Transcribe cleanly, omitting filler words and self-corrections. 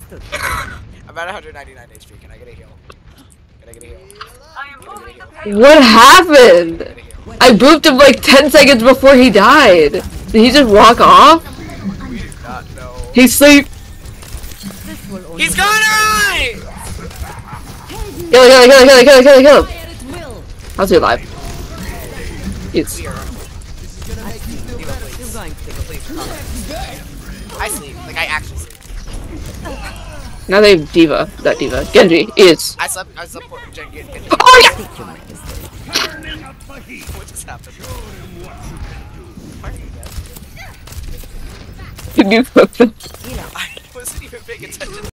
I'm at 199 HP. Can I get a heal? Can I get a heal? What happened? I booped him like 10 seconds before he died. Did he just walk off? We do not know. He's asleep. He's gone right! Kill him. How's he alive? It's. I sleep. Like, I actually sleep. Now they have D.Va. Not D.Va. Genji is. I slept for Genji. Oh yeah! What just happened? Why are you dead? Can you flip them? I wasn't even paying attention.